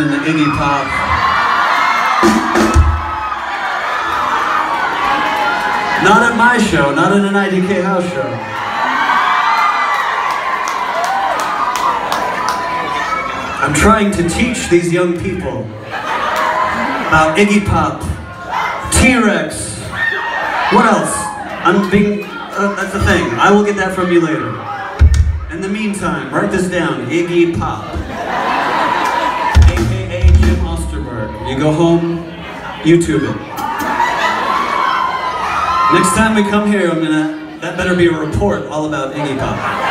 listen to Iggy Pop. Not at my show, not at an IDK house show. I'm trying to teach these young people about Iggy Pop, T-Rex, what else? That's the thing. I will get that from you later. In the meantime, write this down, Iggy Pop. AKA Jim Osterberg. You go home, YouTube it. Next time we come here, that better be a report all about Iggy Pop.